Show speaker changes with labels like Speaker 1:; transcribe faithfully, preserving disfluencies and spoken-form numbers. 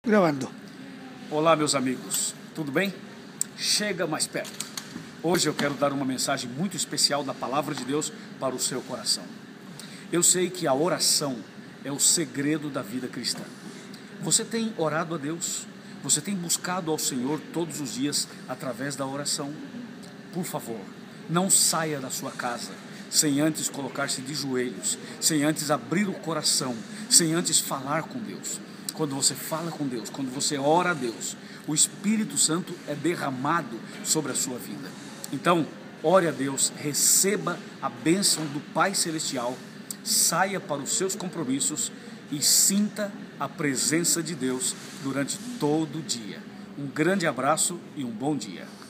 Speaker 1: Gravando.
Speaker 2: Olá, meus amigos, tudo bem? Chega mais perto. Hoje eu quero dar uma mensagem muito especial da Palavra de Deus para o seu coração. Eu sei que a oração é o segredo da vida cristã. Você tem orado a Deus? Você tem buscado ao Senhor todos os dias através da oração? Por favor, não saia da sua casa sem antes colocar-se de joelhos, sem antes abrir o coração, sem antes falar com Deus. Quando você fala com Deus, quando você ora a Deus, o Espírito Santo é derramado sobre a sua vida. Então, ore a Deus, receba a bênção do Pai Celestial, saia para os seus compromissos e sinta a presença de Deus durante todo o dia. Um grande abraço e um bom dia.